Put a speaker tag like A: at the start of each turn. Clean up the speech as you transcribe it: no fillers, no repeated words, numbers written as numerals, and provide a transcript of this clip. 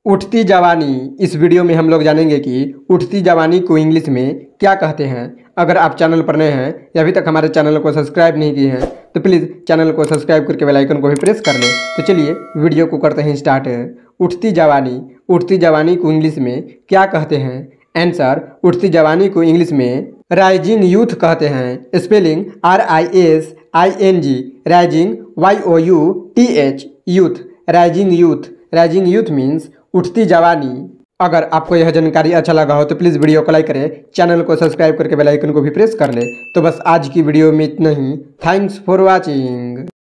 A: उठती जवानी। इस वीडियो में हम लोग जानेंगे कि उठती जवानी को इंग्लिश में क्या कहते हैं। अगर आप चैनल पर नए हैं या अभी तक हमारे चैनल को सब्सक्राइब नहीं किए हैं तो प्लीज़ चैनल को सब्सक्राइब करके बेल आइकन को भी प्रेस कर लें। तो चलिए वीडियो को करते हैं स्टार्ट। उठती जवानी। उठती जवानी को इंग्लिश में क्या कहते हैं? आंसर, उठती जवानी को इंग्लिश में राइजिंग यूथ कहते हैं। Spelling RISING, rising YOUTH, youth, rising youth. Rising youth means उठती जवानी। अगर आपको यह जानकारी अच्छा लगा हो तो प्लीज़ वीडियो को लाइक करें, चैनल को सब्सक्राइब करके बेल आइकन को भी प्रेस कर लें। तो बस आज की वीडियो में इतना ही। Thanks for watching.